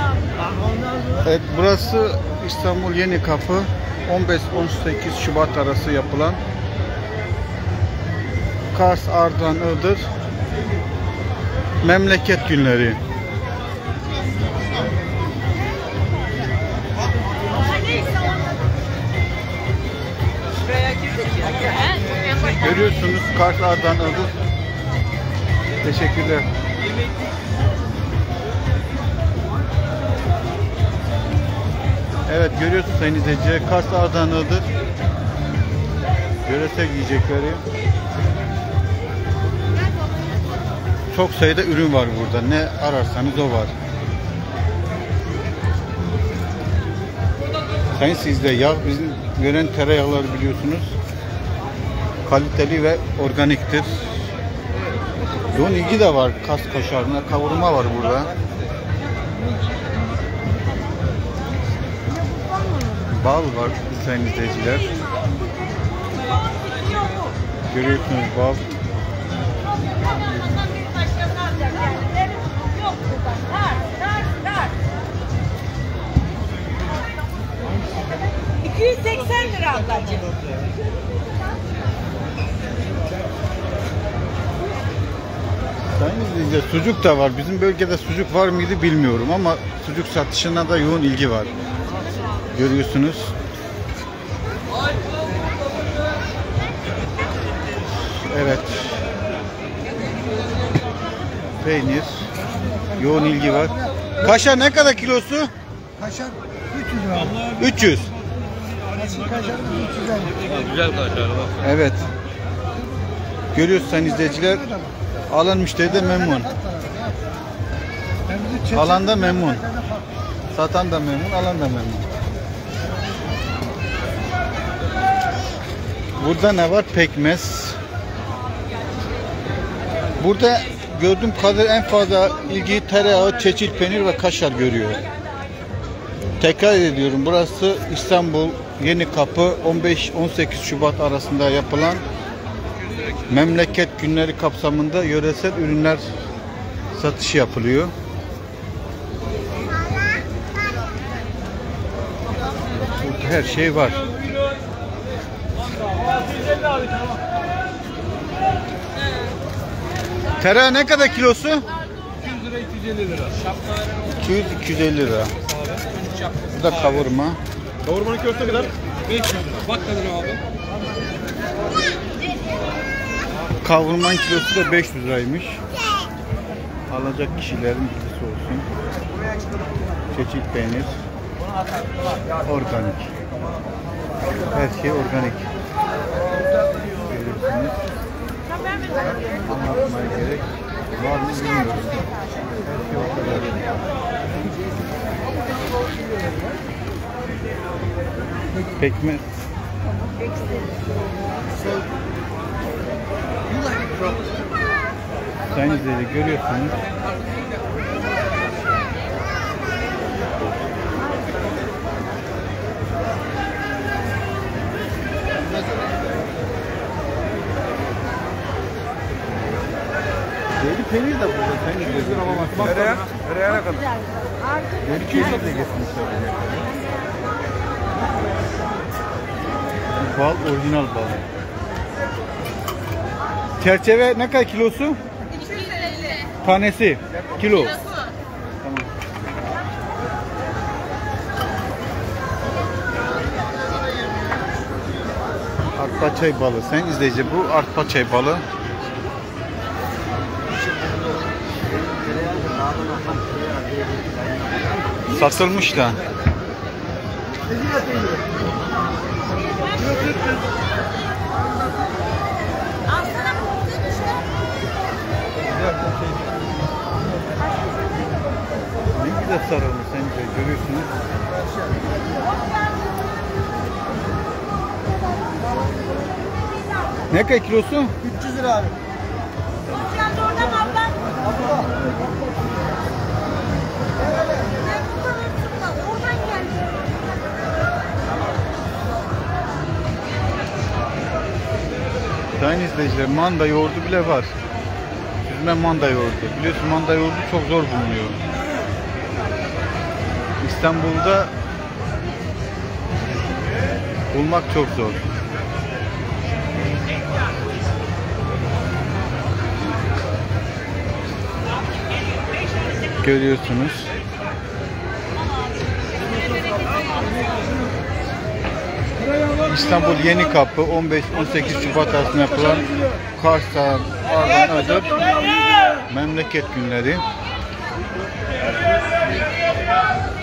Evet, burası İstanbul Yenikapı, 15-18 Şubat arası yapılan Kars, Ardahan, Iğdır Memleket Günleri. Görüyorsunuz Kars, Ardahan, Iğdır. Teşekkürler. Evet, görüyorsunuz sayın izleyiciler, Kars, Ardahan, Iğdır yöresel yiyecekleri. Çok sayıda ürün var burada. Ne ararsanız o var. Sayın sizde yağ, bizim gören tereyağları biliyorsunuz. Kaliteli ve organiktir. Yoğun ilgi de var Kars kaşarına. Kavurma var burada. Bal var sayın izleyiciler. Görüyorsunuz bal. lira ablacığım. Sayın izleyiciler, sucuk da var. Bizim bölgede sucuk var mıydı bilmiyorum ama sucuk satışına da yoğun ilgi var. Görüyorsunuz. Evet. Peynir. Yoğun ilgi var. Kaşar ne kadar kilosu? Kaşar 300 lira. 300. Kaşar 350. Güzel kaşar bak. Evet. Görüyorsunuz sayın izleyiciler. Alan müşteri de memnun. Alan da memnun. Satan da memnun, alan da memnun. Burada ne var? Pekmez. Burada gördüğüm kadarıyla en fazla ilgiyi tereyağı, çeçil peynir ve kaşar görüyor. Tekrar ediyorum, burası İstanbul Yenikapı, 15-18 Şubat arasında yapılan Memleket Günleri kapsamında yöresel ürünler satışı yapılıyor. Burada her şey var. Tereyağı ne kadar kilosu? 200 lira 250 lira. 200-250 lira. Bu da kavurma. Kavurmanın kilosu ne kadar? 500 lira. Bak tadına abi. Kavurmanın kilosu da 500 liraymış. Alacak kişilerin bilgisi olsun. Çeçil peynir. Organik. Her şey organik. Görüyorsunuz. Anlatmaya gerek var mı bilmiyorum. Her şey ortada. Pekmez. Sayın izleyiciler, görüyorsunuz. Deri peynir de burada. Sayın izleyiciler. Nereye ne kadar? Deri peynir de getirmişler. Bal, orijinal bal. Çerçeve ne kadar kilosu? 250. Tanesi. Kilo. Tamam. Artpaçay balı. Sen izleyici, bu artpaçay balı. Satılmış da. Ne güzel sarılmış sence, görüyorsunuz. Ne kadar kilosu? 300 lira abi. Sayın izleyiciler, manda yoğurdu bile var. Süzme manda yoğurdu. Biliyorsun manda yoğurdu çok zor bulunuyor. İstanbul'da bulmak çok zor. Görüyorsunuz. İstanbul Yenikapı 15-18 Şubat arasında yapılan Kars'tan Ardahan memleket günleri.